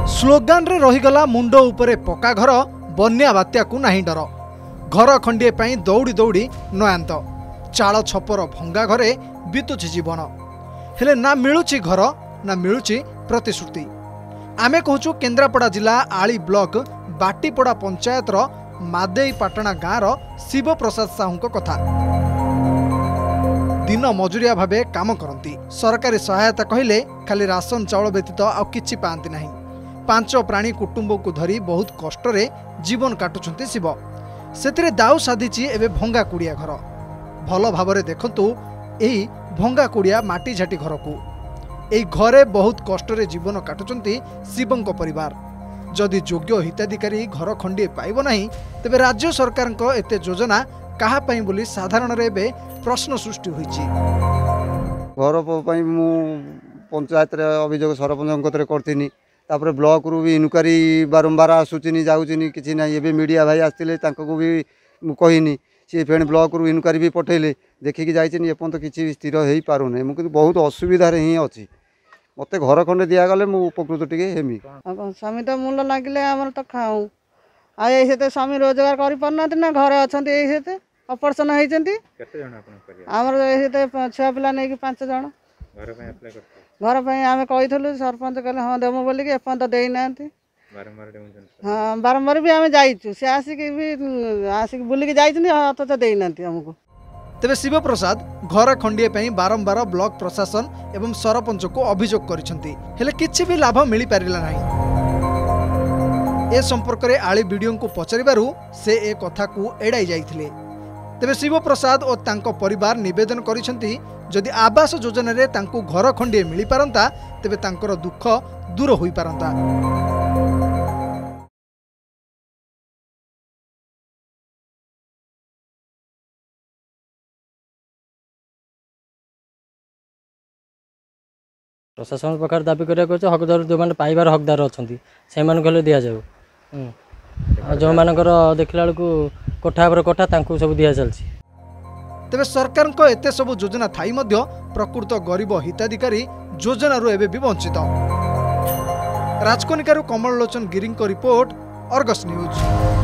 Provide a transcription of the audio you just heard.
Slogan रे रहीगला मुंड उपरे पक्का घर बन्या बात्या को नहीं डर। घर खंडिए पाई दौड़ी दौड़ी नयांत चाल छपर भंगा घरे बीतुछि जीवन हेले ना मिलुछि घर ना मिलुछि प्रतिश्रुति। आमे कहूँ केन्द्रापड़ा जिला आली ब्लॉक बाटीपड़ा पंचायत मादेई पाटणा गाँव शिव प्रसाद साहू कथा। दिन मजुरिया भावे काम करती सरकारी सहायता कहले खाली राशन चाउल व्यतीत आउ किछि पांती नहीं। 5 प्राणी कुटुंब को धरी बहुत कष्ट रे जीवन काटुछंती शिव। सेतिरे दाउ साधिछि एबे भंगा कुड़िया घर। भल भावरे देखंतु एही भंगा कुड़िया माटी झाटी घर को एही घरे बहुत कष्ट रे जीवन काटुछंती शिवंक परिवार। जदि योग्य हिताधिकारी घर खंडिए पाइब नहीं तेबे राज्य सरकार एते योजना कहा पाई बोली साधारण रे बे प्रश्न सृष्टि होईछि। घर पई मु पंचायत रे अभियोग सरपंच कतरे करथिनी तापर ब्लॉक रु भी इनक्वारी बारंबार आसुचिनी जाउचिनी किछि नै। एबे मीडिया भाई आस्तिले तांको को भी मु कहिनी सी फेन ब्लॉक रु इनक्वारी भी पठेले देखिकी जाइचिनी एपन तो किछि स्थिर हेई पारुने। मु किंतु बहुत असुविधा रे ही अछि। मते घर खंडे दिया गले मु उपकृत टिके हेमी। स्वामी तो मूल लागिले हमर तो खाऊ आ एसेते स्वामी रोजगार करि परनाते ना घरे अछंती एसेते ऑपरेशन हेइचंती। केते जण आपन करिया हमर एसेते छुआ पिला नै कि 5 जण घर पे अप्लाई करते घर पे आमे कहिथलु सरपंच कहले हां देमो बोली कि एपन तो देई नांती। बारंबार देउछन हां बारंबार भी आमे जाइछु से आसिक बुली कि जाइछनी अत तो देई नांती हमको। तेबे शिव प्रसाद घर खंडिए पई बारंबार ब्लॉक प्रशासन एवं सरपंच को अभियोग करिसंती हेले किछि भी लाभ मिली पारिला नाही। ए संपर्क रे आली वीडियो को पचरिबारु से ए कथा को एडाई जाइथिले। तेबे शिव प्रसाद और तांको परिवार निवेदन करिसंती जदि आवास योजना रे तांको घर खंडिए मिली पारंता तेबे तांकर दुख दूर होई पारंता। प्रशासन प्रकार दाबी करिया हकदार जो मैंने पाइबार हकदार अच्छा से दि जाऊ जो मानकर देखला बेलू कोठा पर कोठा सब दि चलती। तेबे सरकार को एते सब योजना थाई मध्य प्रकृत गरीब हिताधिकारी योजना रू एबे भी वंचित। राजकनिकारु Kamal Lochan Giri report, Argus news.